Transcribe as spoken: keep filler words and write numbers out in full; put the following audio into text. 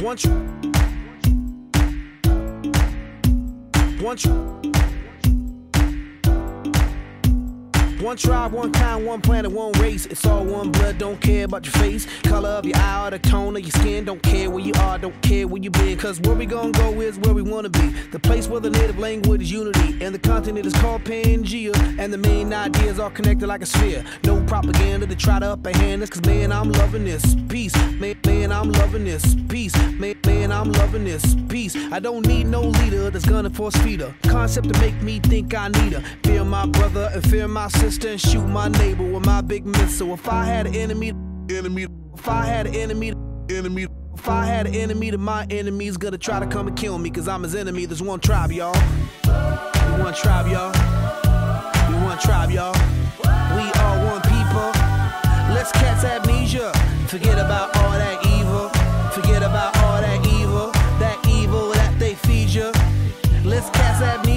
One tr One tr One tribe, one kind, one planet, one race. It's all one blood, don't care about your face, color of your eye, or the tone of your skin. Don't care where you are, don't care where you been. Cause where we gonna go is where we wanna be. The place where the native language is unity, and the continent is called Pangea. And the main ideas are connected like a sphere. No propaganda to try to upper hand us. Cause man, I'm loving this peace. Man, man, I'm loving this peace. Man, man, I'm loving this peace. I don't need no leader that's gonna force feed her. Concept to make me think I need her. Fear my brother and fear my sister, and shoot my neighbor with my big missile. If I had an enemy, enemy. If I had an enemy, enemy. If I had an enemy, then my enemy's gonna try to come and kill me. Cause I'm his enemy. There's one tribe, y'all. We one tribe, y'all. We one tribe, y'all. We are one people. Let's catch amnesia. Forget about all that evil. Forget about all that evil. That evil that they feed you. Let's catch amnesia.